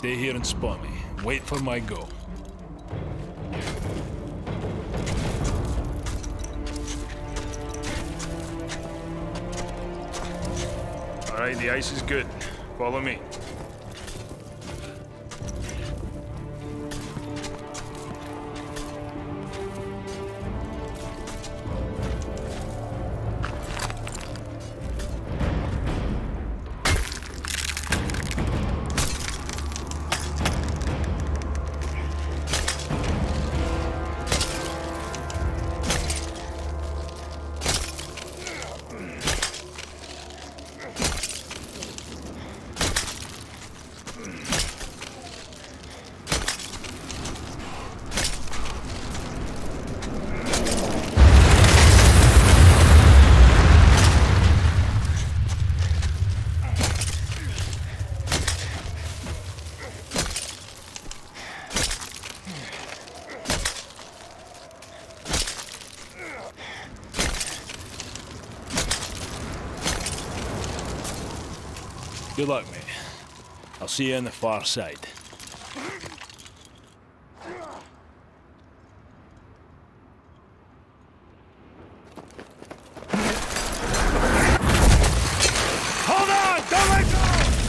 Stay here and spawn me. Wait for my go. Alright, the ice is good. Follow me. Good luck, mate. I'll see you on the far side. Hold on! Don't let go!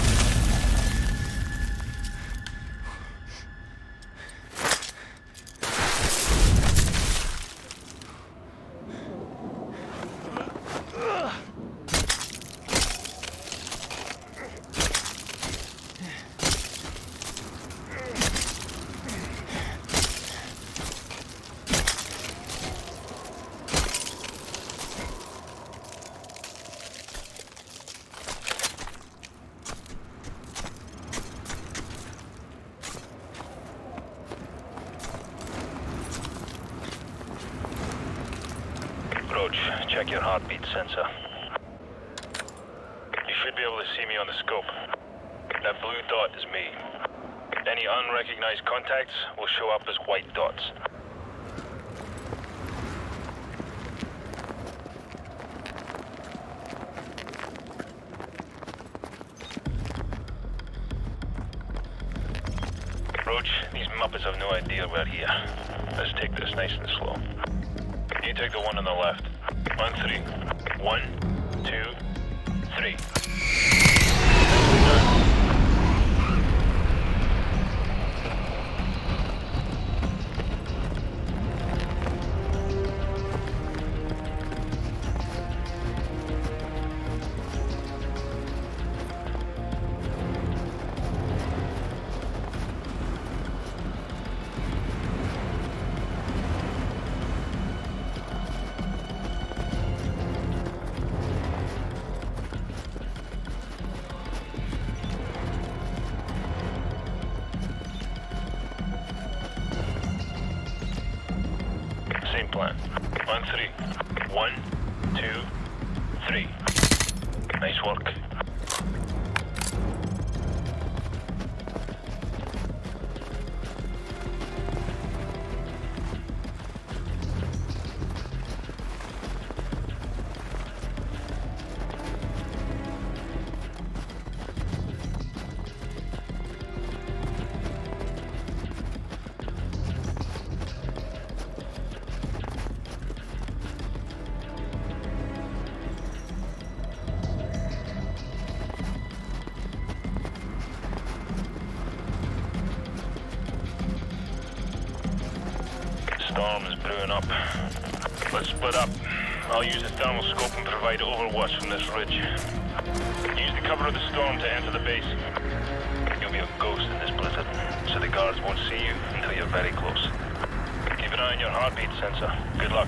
Roach, check your heartbeat sensor. You should be able to see me on the scope. That blue dot is me. Any unrecognized contacts will show up as white dots. Roach, these Muppets have no idea we're here. Let's take this nice and slow. You take the one on the left. On three. 1, 2, 3. Same plan. On 3. 1, 2, 3. Nice work. Storm is brewing up. Let's split up. I'll use the thermal scope and provide overwatch from this ridge. Use the cover of the storm to enter the base. You'll be a ghost in this blizzard, so the guards won't see you until you're very close. Keep an eye on your heartbeat sensor. Good luck.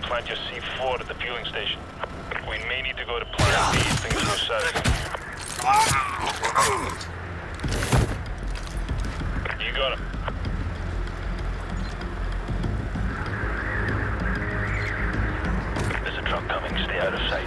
plant your C4 at the fueling station. We may need to go to Plan B if things go south. You got him. There's a truck coming. Stay out of sight.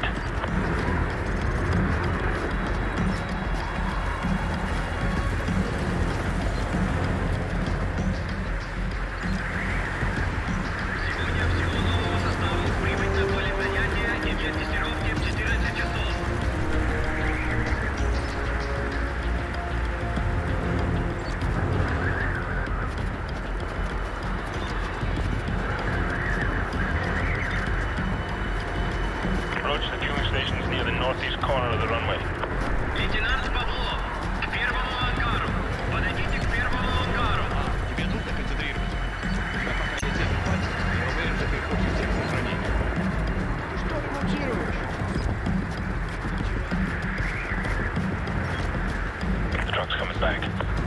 Roach, the fueling station is near the northeast corner of the runway. Лейтенант Павлов, к первому ангару. Подойдите к первому ангару. Тебе нужно концентрироваться. Я пока есть эти пальцы, я уверен, что ты хочешь всех сохранить. Ты что ремонтируешь? The truck's coming back.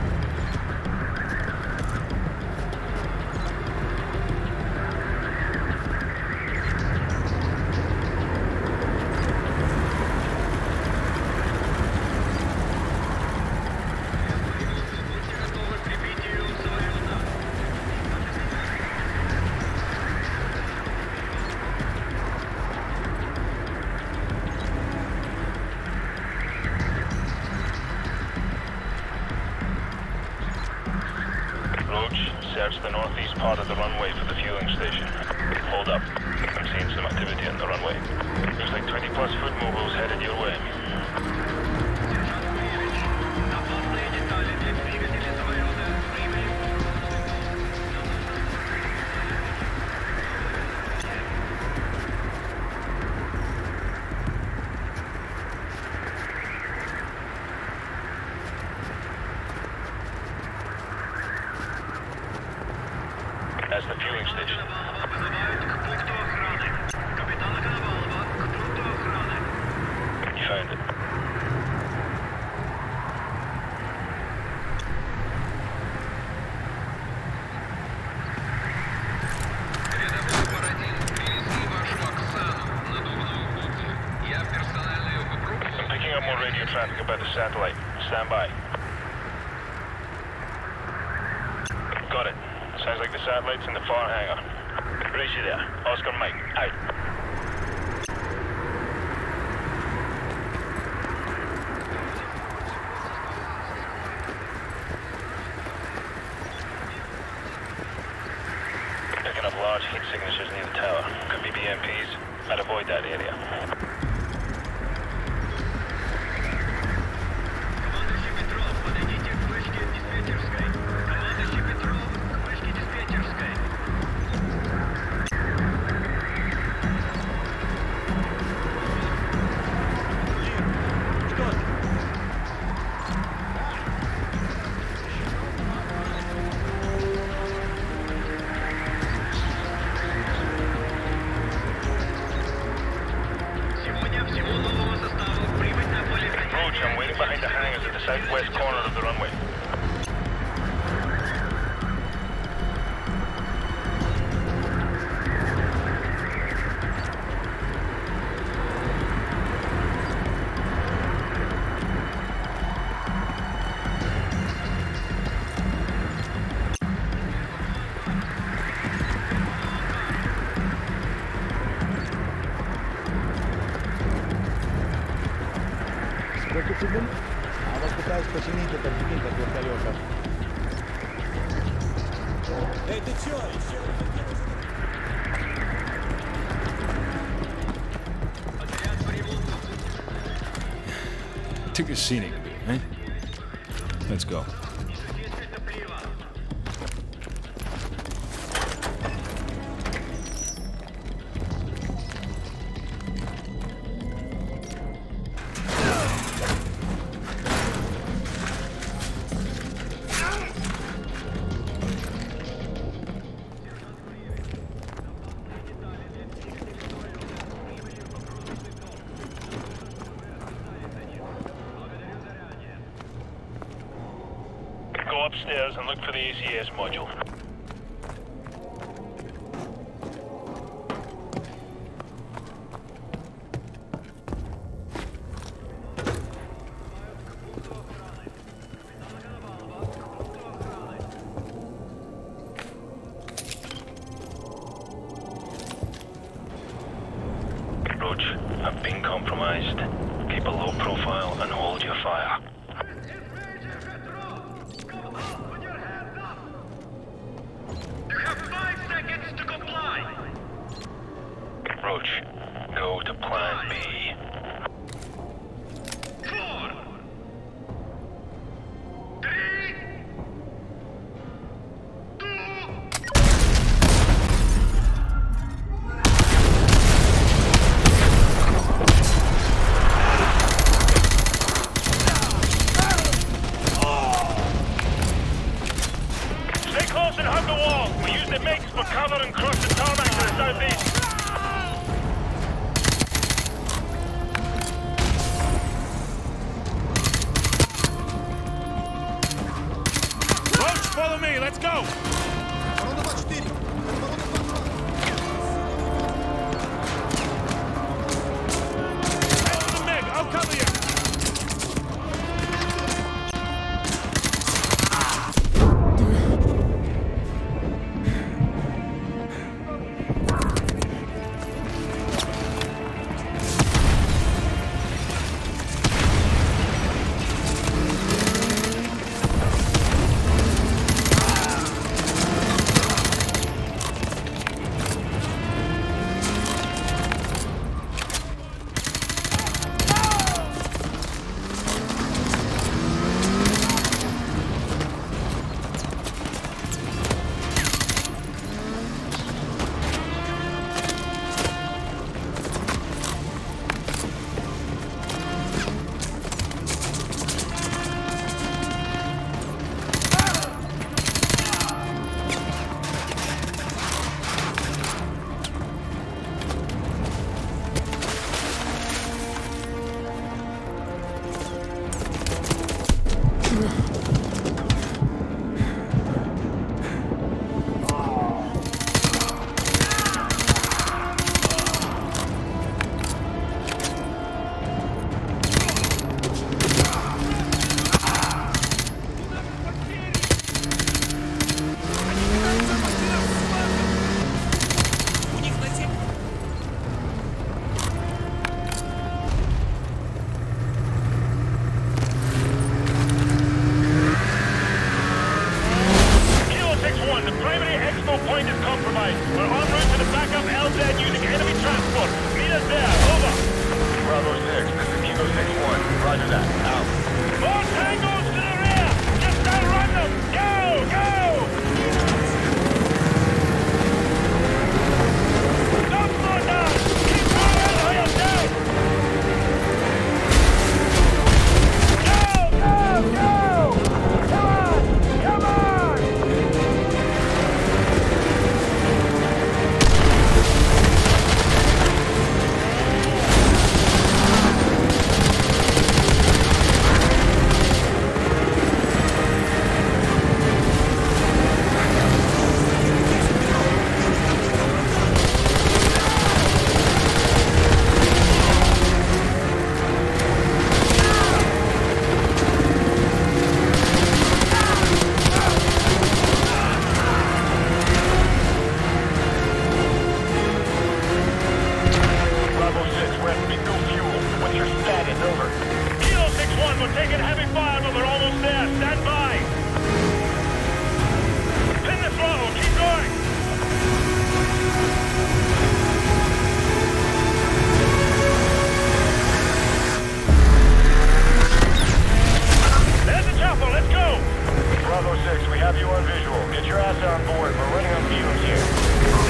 Search the northeast part of the runway for the fueling station. Hold up. I'm seeing some activity on the runway. Looks like 20-plus foot mobiles headed your way. Опасные детали для двигателя самолета. Прибыли. That's the fueling station. Вызывают к пункту охраны. Капитана Коновалова к пункту охраны. You found it. Рядовой Бородин, перевези вашу Оксану на надувную куклу. Я персонально ее попробую. I'm picking up more radio traffic about the satellite. Stand by. Got it. Sounds like the satellite's in the far hangar. Race you there. Oscar Mike, out. Picking up large heat signatures near the tower. Could be BMPs. I'd avoid that area. Командующий Петров, подойдите к вышке диспетчерской. Командующий Петров, к вышке диспетчерской. Сегодня всего нового состава прибыть на поле Roach, I'm waiting behind the hangars at the southwest corner of the runway. Сколько секунд? А вот пытаюсь починить этот двигатель от вертолета. Эй, ты чё? Отряд по ремонту. Took a scenic bit, eh? Let's go. Изучить топливо. Go upstairs and look for the ACS module. Roach. I've been compromised. Keep a low profile and hold your fire. You have 5 seconds to comply. Roach, go to plan B. 4, 3, 2. Stay close and hug the wall. We use the mix for cover and cross the tarmac to the southeast. Roach, follow me, let's go! Head to the MiG, I'll cover you! Bravo 6, we have you on visual. Get your ass on board. We're running on fumes here.